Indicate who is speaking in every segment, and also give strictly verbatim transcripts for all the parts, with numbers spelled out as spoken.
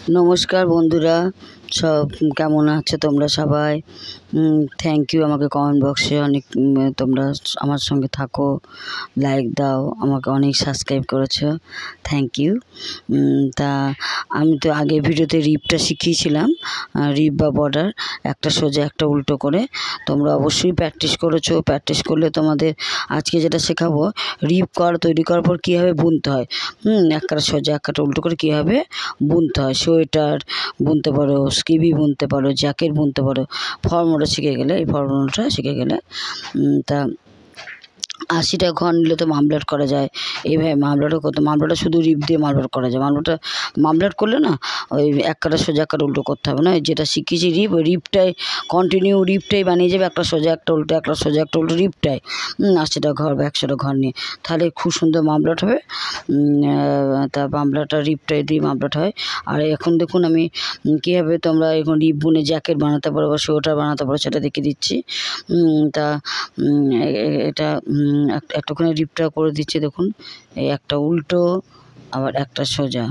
Speaker 1: নমস্কার বন্ধুরা, সব কেমন আছো তোমরা সবাই? থ্যাংক ইউ, আমাকে কমেন্ট বক্সে অনেক তোমরা আমার সঙ্গে থাকো, লাইক দাও, আমাকে অনেক সাবস্ক্রাইব করেছো, থ্যাংক ইউ। তা আমি তো আগে ভিডিওতে রিপটা শিখিয়েছিলাম, রিপ বা বর্ডার, একটা সোজা একটা উল্টো করে। তোমরা অবশ্যই প্র্যাকটিস করেছো, প্র্যাকটিস করলে তোমাদের আজকে যেটা শেখাবো, রিপ কর তৈরি করার পর কীভাবে বুনতে হয়, হুম একটা সোজা একটা উল্টো করে কীভাবে বুনতে হয়। সোয়েটার বুনতে পারো, স্কিবি বুনতে পারো, জ্যাকেট বুনতে পারো। ফর্মুলা শিখে গেলে, এই ফর্মুলাটা শিখে গেলে তা আশিটা ঘর নিলে তো মামলাট করা যায়। এইভাবে মামলাটও করতে, মামলাটা শুধু রিপ দিয়ে মামলাট করা যায়। মামলাটা মামলাট করলে না ওই এক কাটা সোজা এক কাটা উল্টো করতে হবে না, যেটা শিখিয়েছি রিপ, ওই রিপটাই কন্টিনিউ, রিপটাই বানিয়ে যাবে, একটা সোজা একটা উল্টো, একটা সোজা একটা উল্টো, রিপটাই আশিটা ঘর বা একশোটা ঘর নিয়ে, তাহলে খুব সুন্দর মামলাট হবে। তা মামলাটা রিপটাই দিয়ে মামলাট হয়। আর এখন দেখুন আমি কীভাবে তোমরা এখন রিপ বুনে জ্যাকেট বানাতে পারো বা সোয়েটার বানাতে পারো সেটা দেখিয়ে দিচ্ছি। তা এটা একটুখানি রিপটা করে দিচ্ছি, দেখুন এই একটা উল্টো আবার একটা সোজা।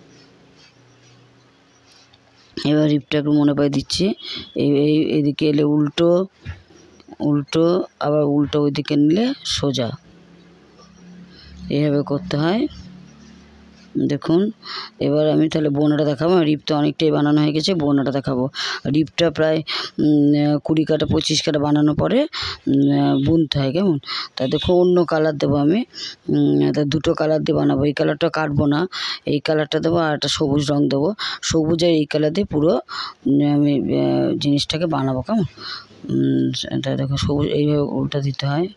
Speaker 1: এবার রিপটা একটু মনে পাই দিচ্ছি, এই এদিকে এলে উল্টো, উল্টো আবার উল্টো ওইদিকে নিলে সোজা, এইভাবে করতে হয়। দেখুন এবার আমি তাহলে বোনাটা দেখাবো। রিপ তো অনেকটাই বানানো হয়ে গেছে, বোনাটা দেখাবো। রিপটা প্রায় কুড়ি কাটা পঁচিশ কাটা বানানোর পরে বুনতে হয়, কেমন। তা দেখো অন্য কালার দেবো আমি, তা দুটো কালার দিয়ে বানাবো। এই কালারটা কাটবো না, এই কালারটা দেবো, আর একটা সবুজ রঙ দেবো। সবুজ আর এই কালার দিয়ে পুরো আমি জিনিসটাকে বানাবো, কেমন। তা দেখো সবুজ এইভাবে উল্টা দিতে হয়,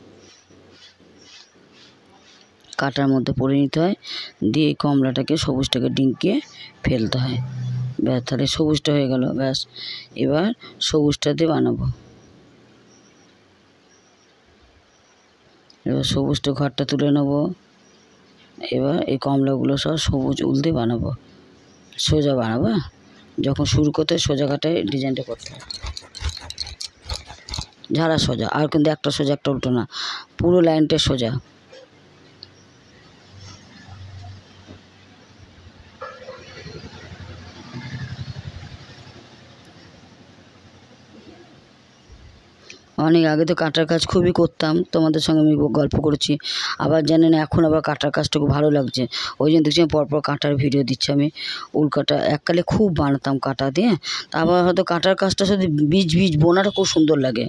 Speaker 1: কাটার মধ্যে পরে নিতে হয়, দিয়ে এই কমলাটাকে সবুজটাকে ডিঙ্কিয়ে ফেলতে হয়। ব্যাস, তাহলে সবুজটা হয়ে গেল। ব্যাস, এবার সবুজটা দিয়ে বানাবো। এবার সবুজটা ঘরটা তুলে নেব। এবার এই কমলাগুলো সব সবুজ উল দিয়ে বানাবো, সোজা বানাবো। যখন শুরু করতে সোজা কাটায় ডিজাইনটা করতে হয়, ঝাড়া সোজা, আর কিন্তু একটা সোজা একটা উল্টো না, পুরো লাইনটা সোজা। অনেক আগে তো কাটার কাজ খুবই করতাম, তোমাদের সঙ্গে আমি গল্প করেছি। আবার জানেন এখন আবার কাটার কাজটা খুব ভালো লাগছে, ওই জন্য দেখছি পরপর কাটার ভিডিও দিচ্ছি আমি। উল কাটা এককালে খুব বানাতাম কাটা দিয়ে, আবার হয়তো কাটার কাজটা শুধু বীজ বীজ বোনাটা খুব সুন্দর লাগে।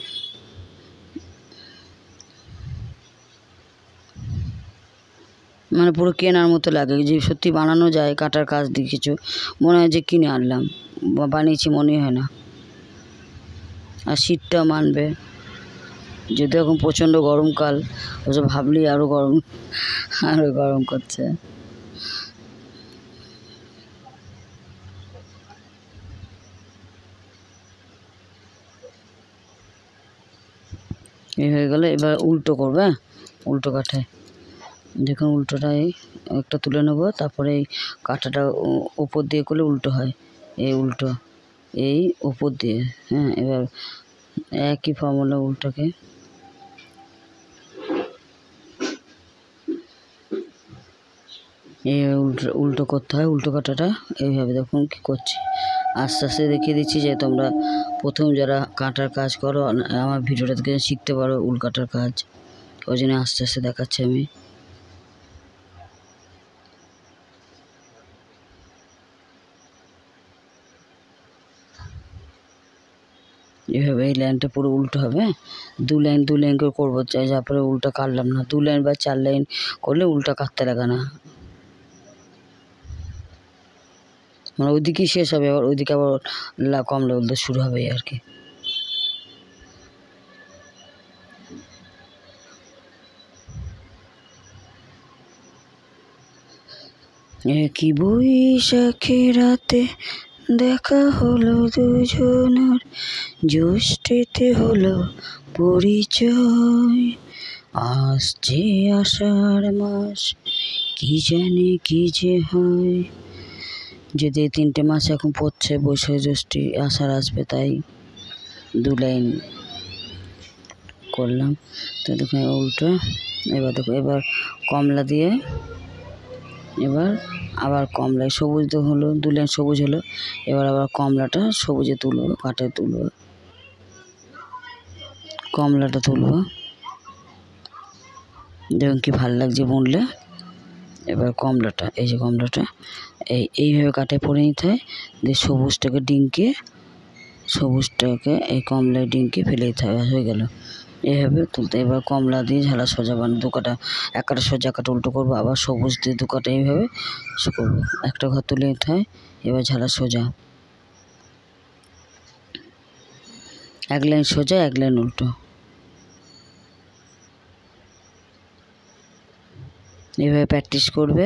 Speaker 1: মানে পুরো কেনার মতো লাগে, যে সত্যি বানানো যায় কাটার কাজ দিয়ে কিছু, মনে হয় যে কিনে আনলাম, বানিয়েছি মনে হয় না। আর শীতটা মানবে, যদি এখন প্রচণ্ড গরমকাল, ওসব ভাবলেই আরও গরম, আরও গরম করছে। এই হয়ে গেলে এবার উল্টো করবে, উল্টো কাঠায় দেখুন উল্টোটাই একটা তুলে নেবো, তারপরে এই কাঁটাটা উপর দিয়ে করলে উল্টো হয়, এই উল্টো এই উপর দিয়ে। হ্যাঁ, এবার একই ফর্মুলা উল্টোকে এই উল্টো উল্টো করতে হয়। উল্টো কাটাটা এইভাবে দেখুন কী করছি, আস্তে আস্তে দেখিয়ে দিচ্ছি, যে তোমরা প্রথম যারা কাটার কাজ করো আমার ভিডিওটা থেকে শিখতে পারো উল কাটার কাজ, ওই জন্য আস্তে আস্তে দেখাচ্ছি আমি। এভাবে এই লাইনটা পুরো উল্টো হবে, দু লাইন দু লাইন করে করবো, চাই তারপরে উল্টা কাটলাম না, দু লাইন বা চার লাইন করলে উল্টা কাটতে লাগে না, মানে ওইদিকেই শেষ হবে, আবার ওইদিকে আবার কমলা উল্টো শুরু হবে আর কি। কি বৈশাখী রাতে দেখা হলো দুজনার, জ্যৈষ্ঠীতে হলো পরিচয়, আসছে আষাঢ় মাস, কি জানে কি যে হয়। যদি তিনটে মাস এখন পড়ছে, বৈশাখ জ্যৈষ্ঠী আষাঢ় আসবে, তাই দু লাইন করলাম। তো দেখুন উল্টো, এবার দেখো এবার কমলা দিয়ে এবার আবার কমলায় সবুজ তো হলো, দু লাইন সবুজ হলো, এবার আবার কমলাটা সবুজে তুলবো, কাটায় তুলবো, কমলাটা তুলবো, দেখুন কি ভাল লাগছে বুনলে। এবার কমলাটা, এই যে কমলাটা এই এইভাবে কাটায় পরে নিতে হয়, দিয়ে সবুজটাকে ডিঙ্কে সবুজটাকে এই কমলায় ডিঙ্কে ফেলে দিতে হবে, হয়ে গেল। এইভাবে তুলতে, এবার কমলা দিয়ে ঝালা সোজা বানাবো, দু কাটা, এক কাটা সোজা, এক কাটা উল্টো করবো, আবার সবুজ দিয়ে দু কাটা এইভাবে করবো, একটা ঘর তুলে নিতে হয়। এবার ঝালা সোজা, এক লাইন সোজা, এক লাইন উল্টো, এইভাবে প্র্যাকটিস করবে।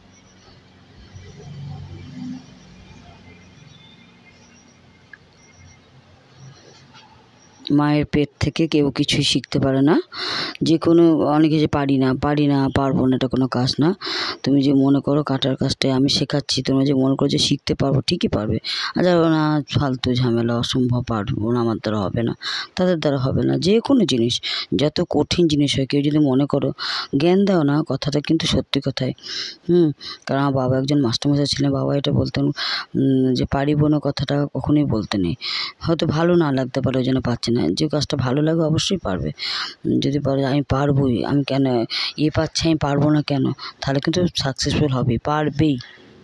Speaker 1: মায়ের পেট থেকে কেউ কিছুই শিখতে পারে না, যে কোনো অনেকে যে পারি না পারি না পারবো না, এটা কোনো কাজ না। তুমি যে মনে করো কাটার কাজটাই আমি শেখাচ্ছি, তোমরা যে মনে করো যে শিখতে পারবো, ঠিকই পারবে। আর যারা না ফালতু ঝামেলা, অসম্ভব পারবো না, আমার দ্বারা হবে না, তাদের দ্বারা হবে না। যে কোনো জিনিস যত কঠিন জিনিস হয়, কেউ যদি মনে করো জ্ঞান দাও না, কথাটা কিন্তু সত্যি কথাই। হুম কারণ আমার বাবা একজন মাস্টারমশাই ছিলেন, বাবা এটা বলতেন যে পারিব না কথাটা কখনোই বলতে নেই। হয়তো ভালো না লাগতে পারে, ওই জন্য পারছে না, যে কাজটা ভালো লাগে অবশ্যই পারবে। যদি পারে আমি পারবোই, আমি কেন এ পাচ্ছি আমি পারবো না কেন, তাহলে কিন্তু সাকসেসফুল হবে, পারবেই।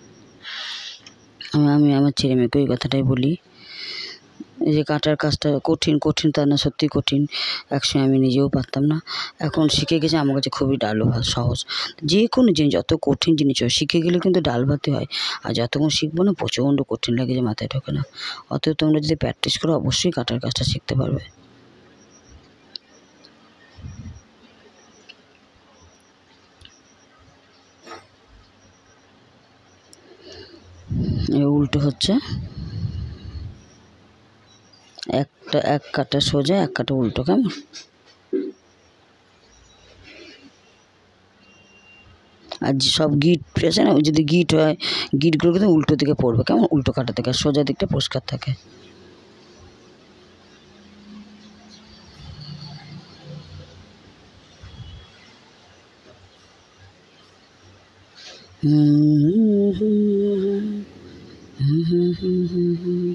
Speaker 1: আমি আমি আমার ছেলে মেয়েকে ওই কথাটাই বলি, এই যে কাটার কাজটা কঠিন, কঠিন তা না, সত্যি কঠিন। একসময় আমি নিজেও পারতাম না, এখন শিখে গেছে, আমার কাছে খুবই ডাল ভাত সহজ। যে কোনো জিনিস যত কঠিন জিনিস হয় শিখে গেলে কিন্তু ডাল ভাতই হয়, আর যতক্ষণ শিখবো না প্রচণ্ড কঠিন লাগে, যে মাথায় ঢোকে না। অতএব তোমরা যদি প্র্যাকটিস করো অবশ্যই কাটার কাজটা শিখতে পারবে। উল্টো হচ্ছে, একটা এক কাটা সোজা, এক কাটা উল্টো, কেমন? আর সব গিট আছে না, যদি গিট হয় গিটগুলো কিন্তু উল্টো দিকে পড়বে, কেমন? উল্টো কাটা থেকে, সোজা দিকটা পরিষ্কার থাকে। হুম হুম হুম হুম হুম হুম হুম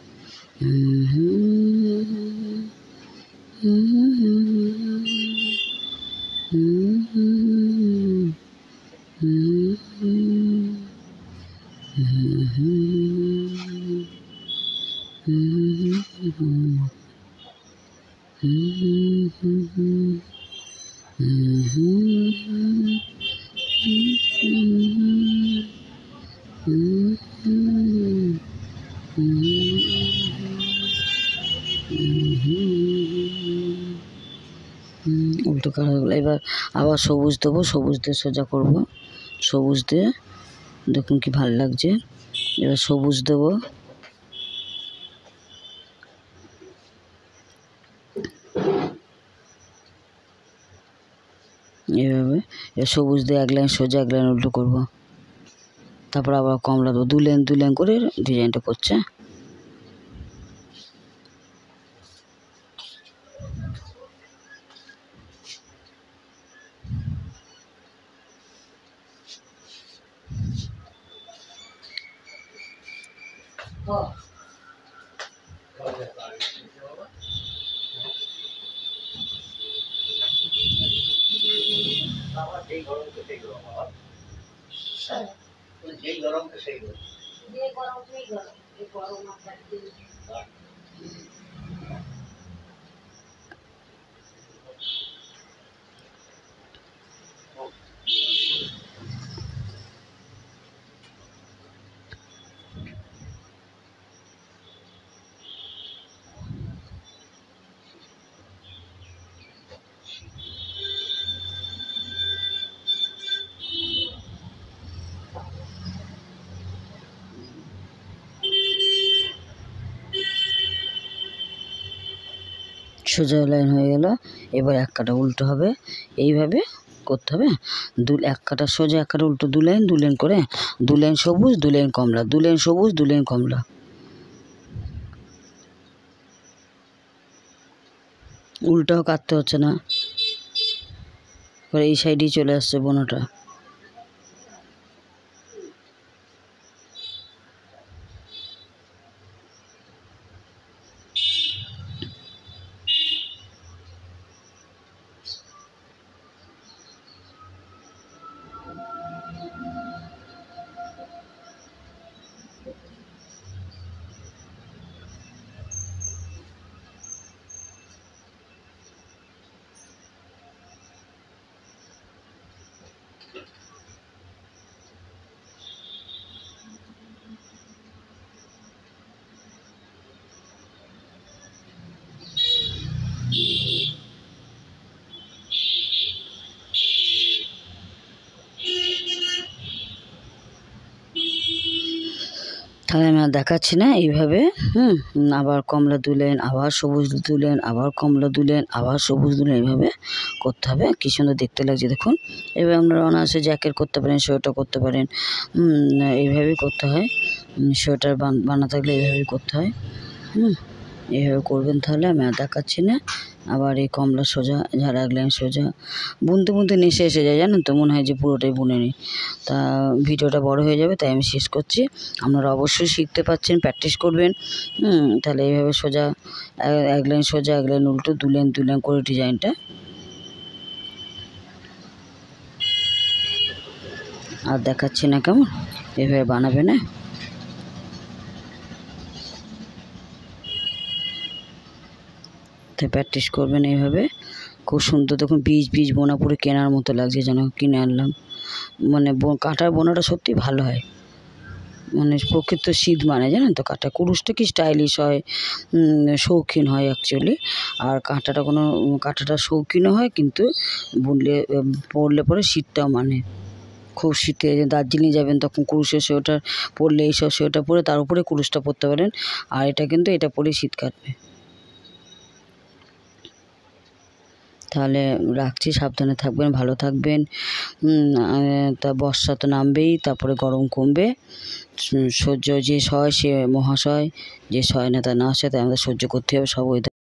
Speaker 1: উল্টো কাটা হয়ে গেলো। এবার আবার সবুজ দেবো, সবুজ দিয়ে সোজা করবো, সবুজ দিয়ে দেখুন কি ভালো লাগছে। এবার সবুজ দেবো, এইভাবে। এবার সবুজ দিয়ে এক লাইন সোজা, এক লাইন উল্টো করবো, তারপর আবার কমলা দেবো, দু লাইন দু লাইন করে ডিজাইনটা করছে। যেই গরম তো সেই গরম, যেই গরম তো সেই গরম, যে গরম সেই গরম, এই গরম আপনার সোজা লাইন হয়ে গেল। এবার এক কাটা উল্টো হবে, এইভাবে করতে হবে। দু এক কাটা সোজা, এক কাটা উল্টো, দু লাইন দু লাইন করে, দু লাইন সবুজ দু লাইন কমলা, দু লাইন সবুজ দু লাইন কমলা। উল্টাও কাটতে হচ্ছে না, এই সাইডেই চলে আসছে বোনাটা। তাহলে আমি আর দেখাচ্ছি না এইভাবে। হুম আবার কমলা তুলেন, আবার সবুজ তুলেন, আবার কমলা তুলেন, আবার সবুজ তুলেন, এইভাবে করতে হবে। কী সুন্দর দেখতে লাগছে দেখুন। এবার আপনারা অনায়াসে জ্যাকেট করতে পারেন, সোয়েটার করতে পারেন, এইভাবেই করতে হয়। সোয়েটার বানা থাকলে এইভাবেই করতে হয়। হুম এইভাবে করবেন, তাহলে আমি আর দেখাচ্ছি না। আবার এই কমলা সোজা ঝাড়া এক লাইন সোজা বুনতে বুনতে নেশে এসে যায়, জানেন তো, মনে হয় যে পুরোটাই বুনে নিই। তা ভিডিওটা বড় হয়ে যাবে, তাই আমি শেষ করছি। আপনারা অবশ্যই শিখতে পাচ্ছেন, প্র্যাকটিস করবেন। হুম তাহলে এইভাবে সোজা এক লাইন সোজা এক লাইন উল্টো দু লাইন দু লাইন করে ডিজাইনটা আর দেখাচ্ছি না, কেমন এইভাবে বানাবে না। প্র্যাকটিস করবেন এইভাবে, খুব সুন্দর। দেখুন বীজ বীজ বোনা পুরো কেনার মতো লাগছে, যেন কিনে আনলাম। মানে কাঁটার বোনাটা সত্যি ভালো হয়, মানে প্রকৃত শীত মানে, জানেন তো। কাঁটা কুরুশটা কি স্টাইলিশ হয়, শৌখিন হয় অ্যাকচুয়ালি। আর কাঁটাটা কোনো কাঁটাটা শৌখিনও হয়, কিন্তু বুনলে পরলে পরে শীতটাও মানে। খুব শীতে দার্জিলিং যাবেন তখন কুরুশের সোয়েটার পরলে, এইসব সোয়েটার পরে তার উপরে কুরুশটা পরতে পারেন। আর এটা কিন্তু এটা পরে শীত কাটবে। তাহলে রাখছি, সাবধানে থাকবেন, ভালো থাকবেন। তা বর্ষা তো নামবেই, তারপরে গরম কমবে। সহ্য যে সয় সে মহাশয়, যে সয় না তা না সয়, তাই আমাদের সহ্য করতে হবে সব ওয়েদার।